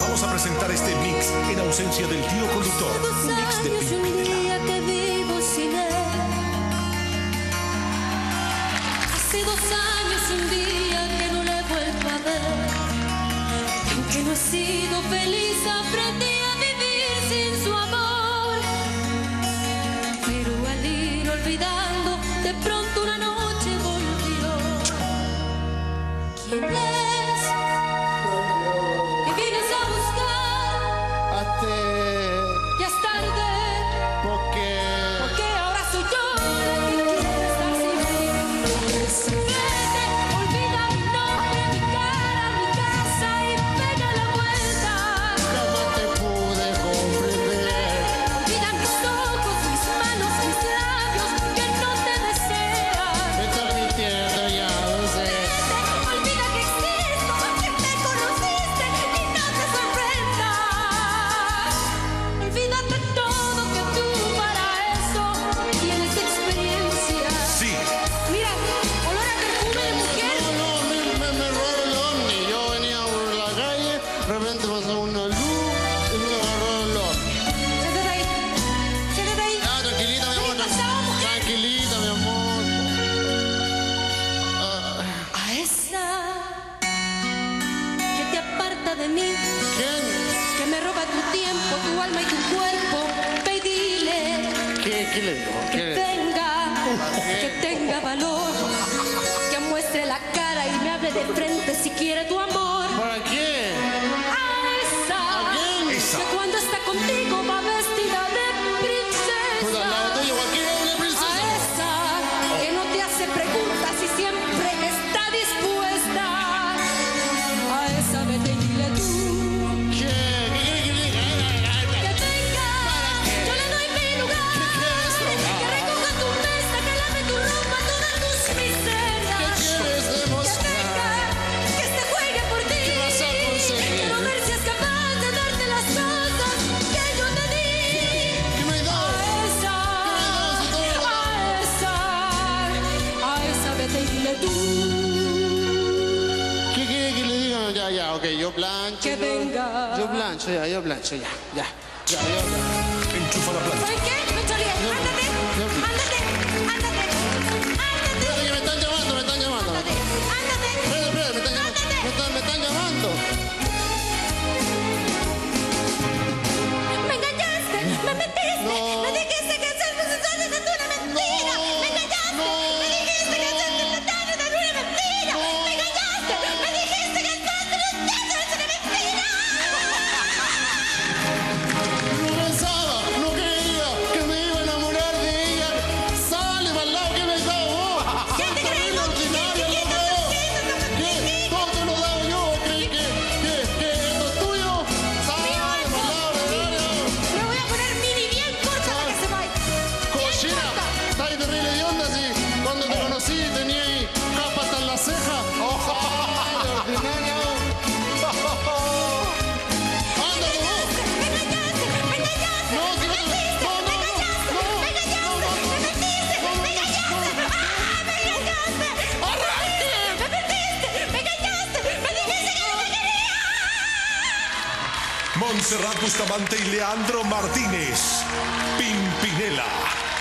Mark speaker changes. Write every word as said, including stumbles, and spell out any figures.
Speaker 1: Vamos a presentar este mix en ausencia del tío conductor. Un mix de Pimpinela.
Speaker 2: Que vivo sin él. Hace dos años un día que no le he vuelto a ver. Aunque no he sido feliz, aprendí a vivir sin su amor. Pero al ir olvidando, de pronto una noche volvió. ¿Quién es? ¿Que vienes a buscar?
Speaker 3: Hasta
Speaker 2: Ya es tarde.
Speaker 3: porque
Speaker 2: Porque ahora soy yo la que quiere estar sin ti. Vete, olvida mi nombre, mi cara, mi casa y pega la vuelta.
Speaker 3: no te pude comprender.
Speaker 2: Olvida mis ojos, mis manos, mis labios que no te desean.
Speaker 3: Me estás mintiendo, ya lo sé.
Speaker 2: Vete, olvida que existo, que me conociste y no te sorprendas. Olvídate todo que tú para eso tienes experiencia.
Speaker 1: Sí,
Speaker 2: Mira, olor a perfume de mujer.
Speaker 3: No, no, me, me, me robaron el ovni. Yo venía por la calle, de repente pasó una luz y me agarró el ovni.
Speaker 2: Siéntate ahí. Siéntate ahí.
Speaker 3: Ah, tranquilita, mi amor.
Speaker 2: ¿Qué pasaba, mujer?
Speaker 3: Tranquilita, mi amor. Ah,
Speaker 2: A esa que te aparta de mí,
Speaker 3: ¿Quién?
Speaker 2: que me roba tu tiempo, tu alma y tu cuerpo. Ve y dile
Speaker 3: ¿Qué, qué le digo? ¿Qué
Speaker 2: que
Speaker 3: le digo?
Speaker 2: tenga, que tenga valor, que muestre la cara y me hable de frente si quiere tu amor.
Speaker 3: ¿Para qué?
Speaker 2: A esa
Speaker 3: ¿A quién?
Speaker 1: Esa.
Speaker 2: que cuando está contigo va vestida de
Speaker 3: Pues al lado
Speaker 2: princesa.
Speaker 3: tuyo, cualquier una
Speaker 2: A
Speaker 3: princesa.
Speaker 2: esa que no te hace preguntas y siempre está dispuesta. A esa vete y dile tú
Speaker 3: ¿Qué? ¿Qué quiere que le diga?
Speaker 2: que venga. Yo le doy mi lugar. Que recoja tu mesa, que lave tu ropa, todas tus miserias.
Speaker 3: ¿Qué quieres
Speaker 2: Que
Speaker 3: demostrar?
Speaker 2: venga, que se juegue por ti.
Speaker 3: ¿Qué vas a conseguir?
Speaker 2: Quiero ver si es capaz de darte las cosas que yo te di.
Speaker 3: ¿Qué me
Speaker 2: A
Speaker 3: das?
Speaker 2: esa, a esa, a esa vete y dile tú
Speaker 3: ¿Qué quiere que le diga? Ya, ya, ok, yo plancho.
Speaker 2: que
Speaker 3: yo-
Speaker 2: venga.
Speaker 3: Yo plancho, ya, yo plancho, ya, ya. Ya, yo plancho.
Speaker 1: enchufa la plancha.
Speaker 2: ¿Sabes qué? Me choreé. Ándate, ándate, ándate, ándate,
Speaker 3: Espérate, que me están llamando, me están llamando.
Speaker 2: ándate, ándate.
Speaker 3: Espérate, espérate, me están llamando. Me están, me están llamando.
Speaker 2: Me engañaste, me mentiste,
Speaker 3: No.
Speaker 2: me dijiste que ser homosexual es una mentira.
Speaker 3: No,
Speaker 2: Me engañaste,
Speaker 3: no.
Speaker 2: me dijiste que ser vegetariano es una mentira.
Speaker 3: No.
Speaker 2: Me engañaste, me dijiste que ser transgénero es una mentira.
Speaker 3: No pensaba, no creía que me iba a enamorar de ella. Sale para el lado que me cago vos.
Speaker 2: ¿Quién te cree?
Speaker 3: Terrible ordinaria,
Speaker 2: ¿Quién te
Speaker 3: loco.
Speaker 2: cree?
Speaker 3: ¿Qué? Todo te lo he dado yo. ¿Creí que, que, que esto es tuyo? Sale para el lado, ordinaria.
Speaker 2: Me voy a poner mini bien corta para que se vaya.
Speaker 3: Cochina, está ahí terrible de onda si cuando te conocí tenía ahí capa hasta en la ceja. Ay, ordinaria. Anda, vos.
Speaker 2: Me engañaste, me engañaste,
Speaker 3: No,
Speaker 2: me
Speaker 3: si no te-
Speaker 2: mentiste,
Speaker 3: no, no,
Speaker 2: me engañaste,
Speaker 3: no,
Speaker 2: me engañaste, me mentiste, me engañaste, ¡ah, me engañaste!
Speaker 3: ¡Arranque!
Speaker 2: ¡Me mentiste, me engañaste, me dijiste que no te quería!
Speaker 1: Montserrat Bustamante y Leandro Martínez. Pimpinela.